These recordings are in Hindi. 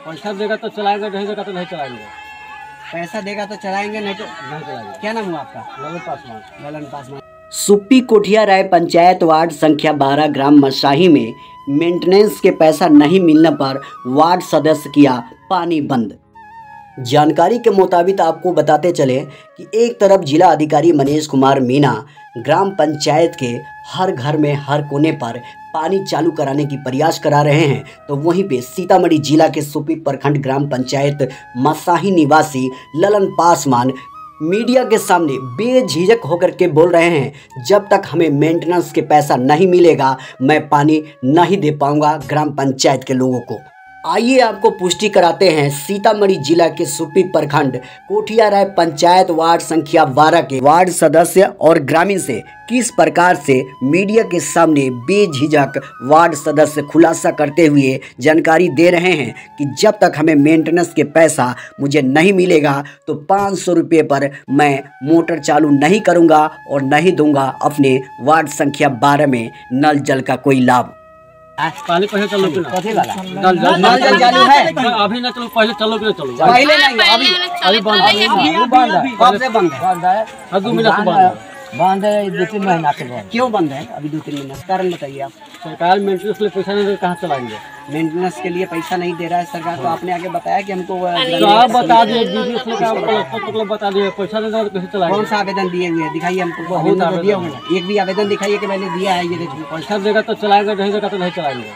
पैसा देगा तो चलाएंगे, नहीं देगा तो नहीं चलाएंगे। पैसा देगा तो चलाएंगे, नहीं तो नहीं चलाएंगे। क्या नाम हुआ आपका? ललन पासवान। ललन पासवान। सुप्पी कोठिया राय पंचायत वार्ड संख्या 12 ग्राम मसाही में मेंटेनेंस के पैसा नहीं मिलने पर वार्ड सदस्य किया पानी बंद। जानकारी के मुताबिक आपको बताते चले कि एक तरफ जिला अधिकारी मनीष कुमार मीना ग्राम पंचायत के हर घर में हर कोने पर पानी चालू कराने की प्रयास करा रहे हैं, तो वहीं पे सीतामढ़ी जिला के सुप्पी प्रखंड ग्राम पंचायत मसाही निवासी ललन पासवान मीडिया के सामने बेझिझक होकर के बोल रहे हैं, जब तक हमें मेंटेनेंस के पैसा नहीं मिलेगा मैं पानी नहीं दे पाऊंगा ग्राम पंचायत के लोगों को। आइए आपको पुष्टि कराते हैं सीतामढ़ी जिला के सुप्पी प्रखंड कोठिया राय पंचायत वार्ड संख्या 12 के वार्ड सदस्य और ग्रामीण से किस प्रकार से मीडिया के सामने बेझिझक वार्ड सदस्य खुलासा करते हुए जानकारी दे रहे हैं कि जब तक हमें मेंटेनेंस के पैसा मुझे नहीं मिलेगा तो 500 रुपये पर मैं मोटर चालू नहीं करूंगा और नहीं दूंगा अपने वार्ड संख्या 12 में नल जल का कोई लाभ। पानी पहले चलो कि कथी वाला नल जल चालू है? अभी ना चलो, पहले चलो कि चलो। पहले नहीं, अभी बंद है। कब से बंद है? 2 मिनट से बंद है। बंद है 2-3 महीना से बंद। क्यों बंद है अभी 2-3 महीना? कारण बताइए आप। सरकार मेंटेनेंस के लिए पैसा नहीं दे, कहाँ चलाएंगे? मेंटेनेंस के लिए पैसा नहीं दे रहा है सरकार, तो आपने आगे बताया कि हमको तो आप बता दिए, बिजनेस में काम मतलब बता दिए, पैसा नहीं देगा तो कैसे चलाएंगे? कौन सा आवेदन दिए हुए हैं दिखाइए हमको। बहुत आवेदन तो दिए आवेदन होंगे, एक भी आवेदन दिखाइए कि मैंने दिया है, ये देखिए। पैसा देगा तो चलाएंगे, नहीं देगा तो नहीं चलाएंगे।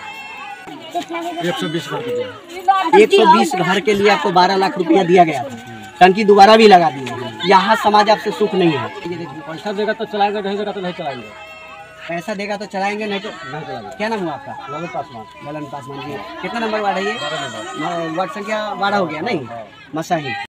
120 घर के लिए 120 घर के लिए आपको 12 लाख रुपया दिया गया था, टंकी दोबारा भी लगा दी है। यहाँ समाज आपसे सुख नहीं है। ये देखिए, पैसा देगा तो चलाएंगे, नहीं देगा तो नहीं चलाएंगे। पैसा देगा तो चलाएंगे, नहीं तो नहीं चलाएंगे। क्या नाम हुआ आपका? ललन पासवान। ललन पासवान जी। कितना नंबर वार्ड है ये? वार्ड संख्या 12 हो गया नहीं, मसाही।